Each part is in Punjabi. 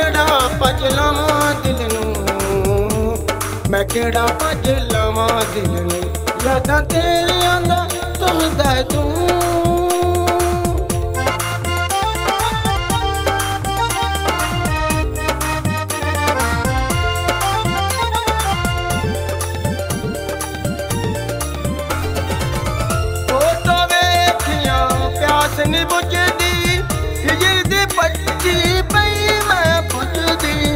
ਕਿਹੜਾ ਭਜ ਲਾਵਾਂ ਦਿਲ ਨੂੰ, ਮੈਂ ਕਿਹੜਾ ਭਜ ਲਾਵਾਂ ਦਿਲ ਨੂੰ। ਯਾਦਾਂ ਤੇਰੀਆਂ ਦਾ ਤੁਰਦਾ ਤੂੰ, ਨੀ ਬੁਝਦੀ ਹਿਜਰ ਦੀ ਪੱਟੀ ਪਈ ਮੈਂ ਪੁੱਜਦੀ।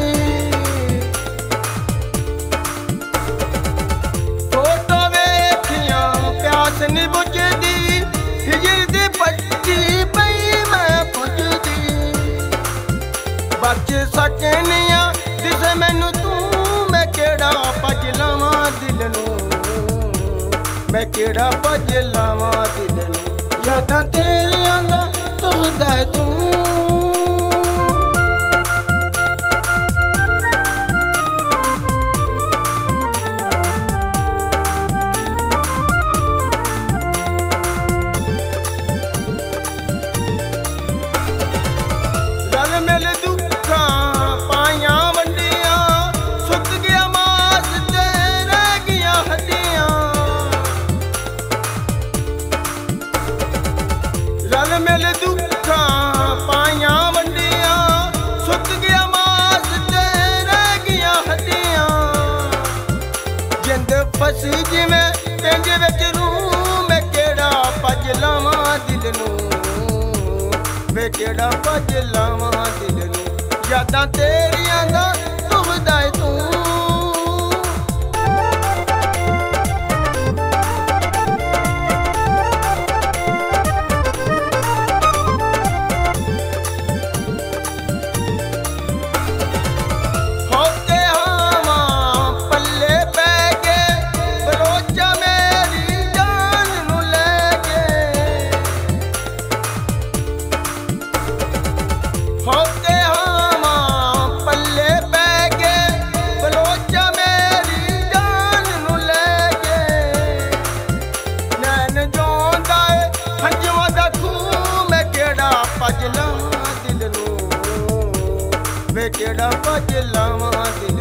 ਫੋਟੋ ਵੇਖੀਆਂ ਪਿਆਸ ਨੀ ਬੁਝਦੀ ਹਿਜਰ ਦੀ ਪੱਟੀ ਪਈ ਮੈਂ ਪੁੱਜਦੀ। ਬਚ ਸਕਨੀਆਂ ਦਿਸੇ ਮੈਨੂੰ ਤੂੰ, ਮੈਂ ਕਿਹੜਾ ਭਜ ਲਾਵਾਂ ਦਿਲ ਨੂੰ, ਮੈਂ ਕਿਹੜਾ ਭਜ ਲਾਵਾਂ ਦਿਲ ਨੂੰ। ਯਾਦਾਂ ਤੇਰੀਆਂ ਦਾ ਤੁਰਦਾ ਤੂੰ, ਰਲ ਮਿਲ ਦੁੱਖਾਂ ਪਾਈਆਂ ਵੰਡੀਆਂ, ਸੁੱਕ ਗਿਆ ਮਾਸ ਤੇ ਰਹਿ ਗਈਆਂ ਹੱਡੀਆਂ। ਰਲ ਮਿਲ ਦੁੱਖਾਂ ਪਾਈਆਂ ਵੰਡੀਆਂ, ਸੁੱਕ ਗਿਆ ਮਾਸ ਤੇ ਰਹਿ ਗਈਆਂ ਹੱਡੀਆਂ। ਜਿੰਦ ਫਸੀ ਜਿਵੇਂ ਪਿੰਜ ਵਿੱਚ ਰੂਹ, ਮੈਂ ਕਿਹੜਾ ਭਜ ਲਾਵਾਂ ਦਿਲ ਨੂੰ, ਮੈਂ ਕਿਹੜਾ ਭਜ ਲਾਵਾਂ ਦਿਲ ਨੂੰ। ਯਾਦਾਂ ਤੇਰੀਆਂ ਦਾ ਤੁਰਦਾ ਤੂੰ, ਹੋਕੇ ਹਾਵਾਂ ਪੱਲੇ ਪੈ ਗਏ ਬਲੋਚਾ ਮੇਰੀ ਜਾਨ ਨੂੰ ਲੈ ਗਏ। ਨੈਣ ਜੋਂਦਾ ਏ ਹੰਝੂਆਂ ਦਾ ਖੂਹ, ਮੈਂ ਕਿਹੜਾ ਭਜ ਲਾਵਾਂ ਦਿਲ ਨੂੰ, ਮੈਂ ਕਿਹੜਾ ਭਜ ਲਾਵਾਂ ਦਿਲ ਨੂੰ।